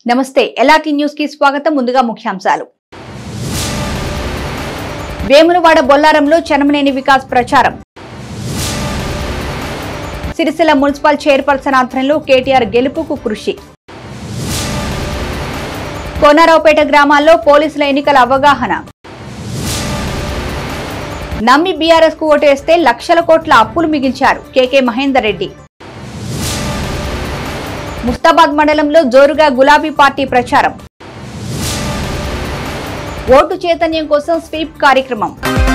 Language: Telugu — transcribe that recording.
నమస్తే LRT న్యూస్ కి స్వాగతం. ముందుగా ముఖ్యాంశాలు. వేములవాడ బొల్లారంలో చనమనేని వికాస్ ప్రచారం. సిరిసిల్ల మున్సిపల్ చైర్పర్సన్ ఆధ్వర్యంలో కేటీఆర్ గెలుపుకు కృషి. కోనరావుపేట గ్రామాల్లో పోలీసుల ఎన్నికల అవగాహన. నమ్మి బీఆర్ఎస్ కు ఓటేస్తే లక్షల కోట్ల అప్పులు మిగిల్చారు కేకే మహేందర్ రెడ్డి. ముస్తాబాద్ మండలంలో జోరుగా గులాబీ పార్టీ ప్రచారం. ఓటు చైతన్యం కోసం స్వీప్ కార్యక్రమం.